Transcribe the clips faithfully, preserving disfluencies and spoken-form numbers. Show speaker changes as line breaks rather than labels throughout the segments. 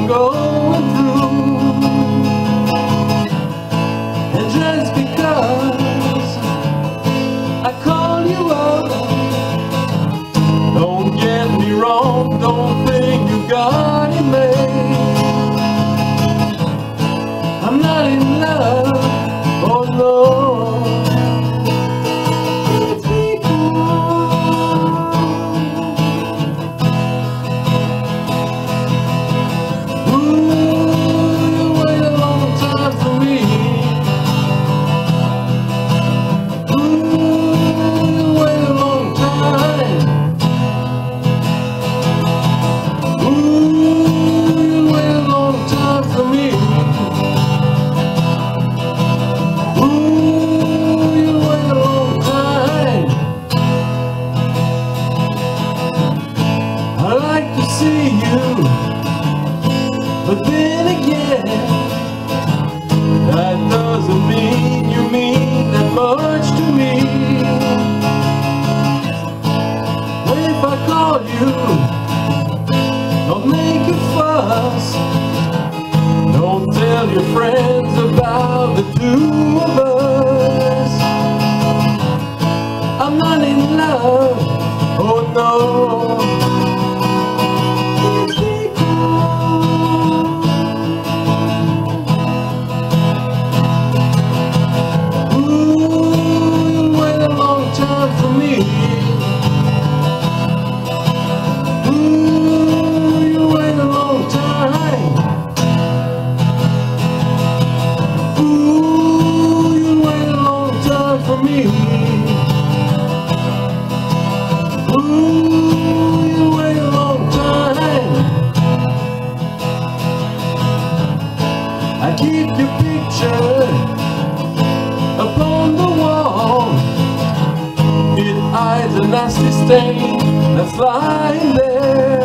going through. And just because I call you up, don't get me wrong, don't think you got it made. I'm not in love, oh no. See you, but then again, that doesn't mean you mean that much to me. If I call you, don't make a fuss, don't tell your friends about the two of us. I'm not in love, oh no. I keep your picture upon the wall. It hides a nasty stain that's lying there.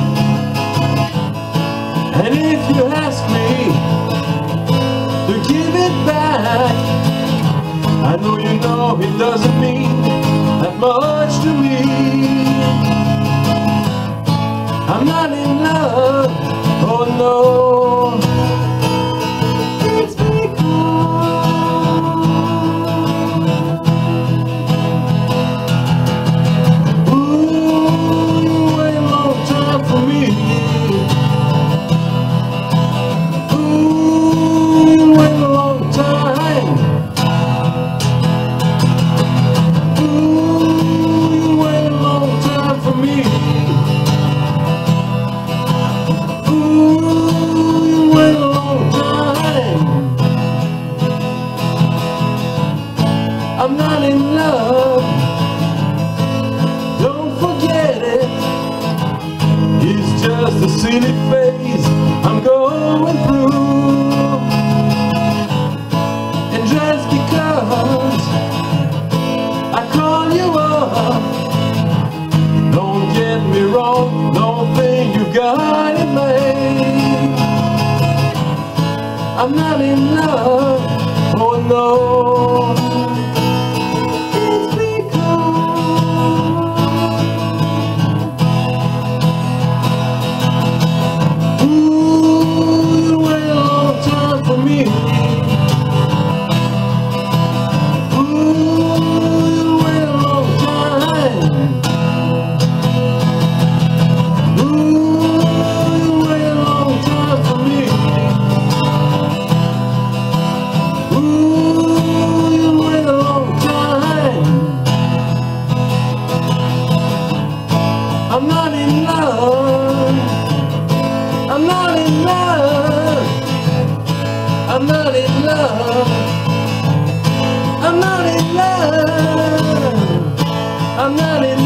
And if you ask me to give it back, I know you know it doesn't mean that much to me. I'm not in love, oh no. I'm not in love, don't forget it. It's just a silly phase I'm going through. And just because I call you up, don't get me wrong, don't think you got it made. I'm not in love, oh no. I'm not in love, I'm not in love, I'm not in love, I'm not in love, I'm not in love.